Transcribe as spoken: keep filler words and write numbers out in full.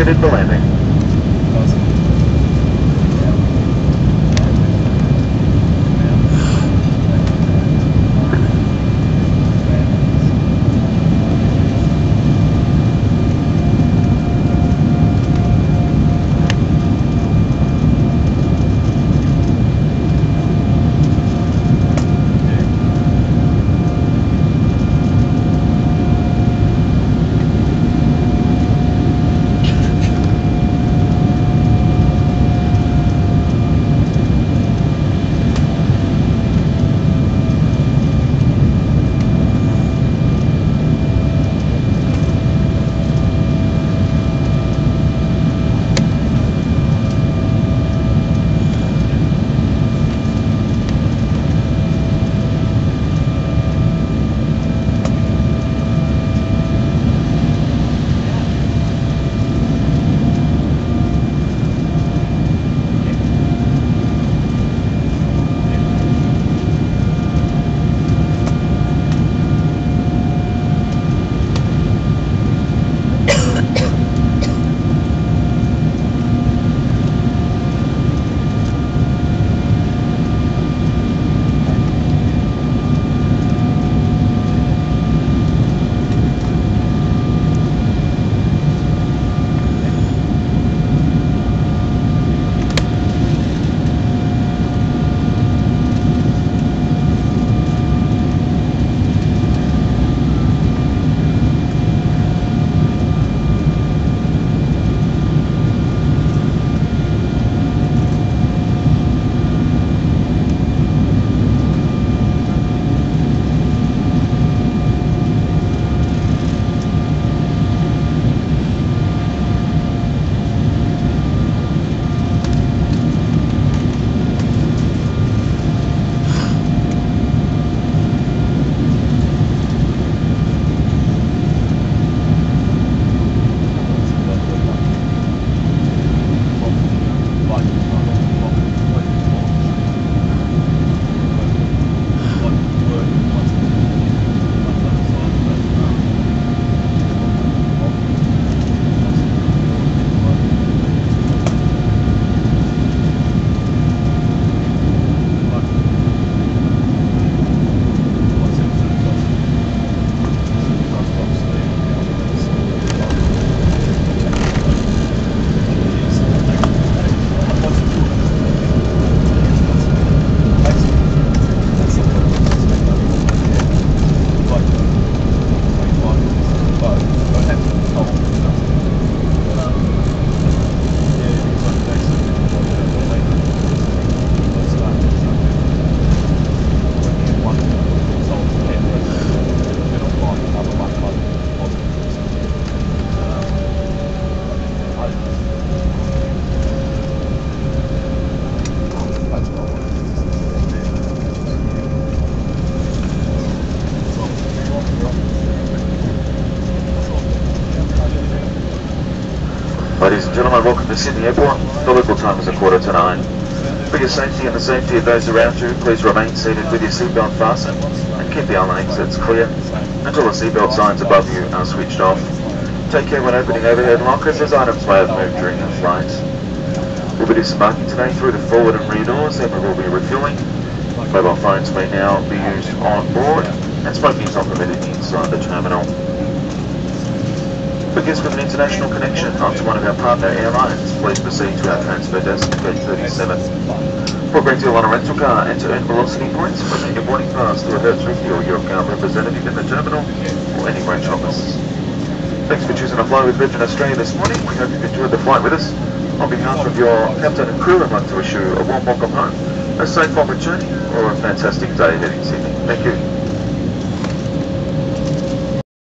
considered for landing. Ladies and gentlemen, welcome to Sydney Airport. The local time is a quarter to nine. For your safety and the safety of those around you, please remain seated with your seatbelt fastened and keep the aisle exits clear until the seatbelt signs above you are switched off. Take care when opening overhead lockers as items may have moved during the flight. We'll be disembarking today through the forward and rear doors, and we will be refueling. Mobile phones may now be used on board and smoking is not permitted inside the terminal. For guests with an international connection onto one of our partner airlines, please proceed to our transfer desk at gate thirty-seven. For a great deal on a rental car and to earn velocity points, present your boarding pass to a Hertz with you or your car representative in the terminal or any branch office. Thanks for choosing to fly with Virgin Australia this morning. We hope you've enjoyed the flight with us. On behalf of your captain and crew, I'd like to wish you a warm welcome home, a safe opportunity, or a fantastic day heading to Sydney. Thank you.